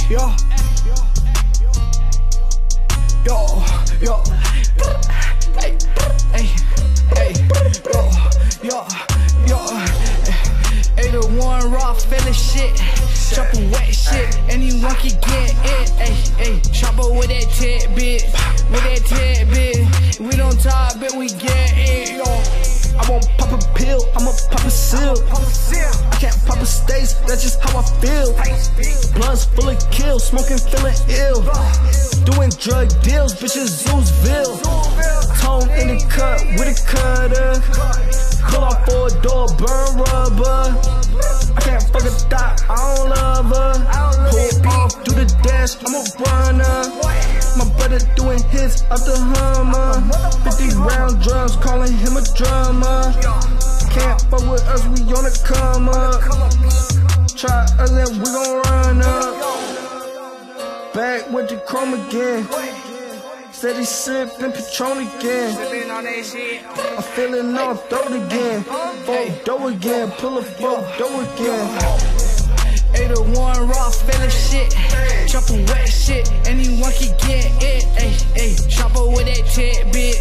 yo, yo, hey, hey, hey, yo, 801 raw feeling shit, chopping wet shit, anyone can get it, hey, chopper with that tidbit, we don't talk, but we get it, yo. I won't pop a pill, I'ma pop a seal. I can't pop a stace, that's just how I feel. Blunts full of kills, smoking, feeling ill. Doing drug deals, bitches Zuceville. Tone in the cut with a cutter. Pull off for a door, burn rubber. I can't fuck a thought, I don't love her. Pull off, do the dash, I'm a runner. My brother doing hits up the Hummer. 50 round drums, calling him a drummer. Can't fuck with us, we on the come up. Try us and we gon' run up. Back with the chrome again. Steady sippin' Patron again. I'm feeling on throat again. Photo again, pull a photo again. 801 raw feeling shit, chopping wet shit, anyone can get it, ayy, chopper with that tidbit,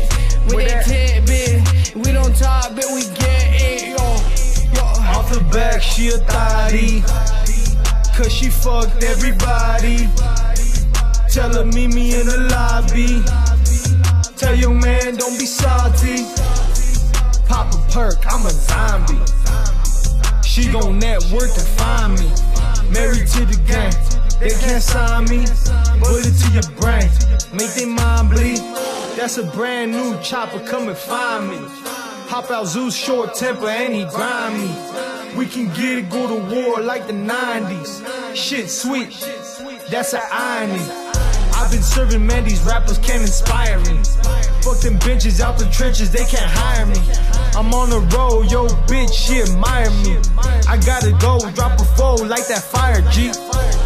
we don't talk, but we get it, yo. Off the back, she a thotty, cause she fucked everybody. Tell her meet me in the lobby, tell your man don't be salty. Pop a perk, I'm a zombie. She gon' network to find me. Married to the gang, they can't sign me. Put it to your brain, make their mind bleed. That's a brand new chopper, come and find me. Hop out Zuce, short temper, and he grind me. We can get it, go to war like the 90s. Shit sweet, that's an irony. I've been serving, man, these rappers can't inspire me. Fuck them bitches out the trenches, they can't hire me. I'm on the road, yo bitch, she admire me. I gotta go, drop a fold like that fire G.